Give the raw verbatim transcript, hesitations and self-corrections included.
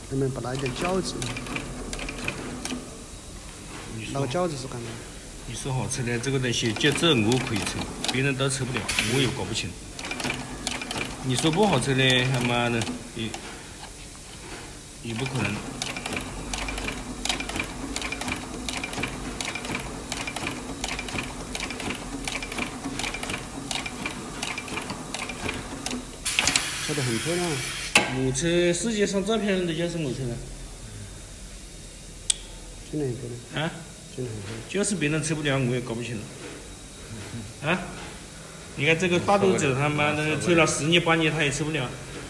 能不能把那一点饺子？那个饺子是干嘛？ 你说好吃的这个东西，就只有我可以吃，别人都吃不了，我也搞不清。你说不好吃的，他妈的也也不可能。 吃得很漂亮。 我吃世界上照漂亮的就是我吃的。 真的很漂亮。 啊？ 真的很漂亮。 就是别人吃不了，我也搞不清。啊？你看这个大肚子，他妈的吃了十年八年他也吃不了。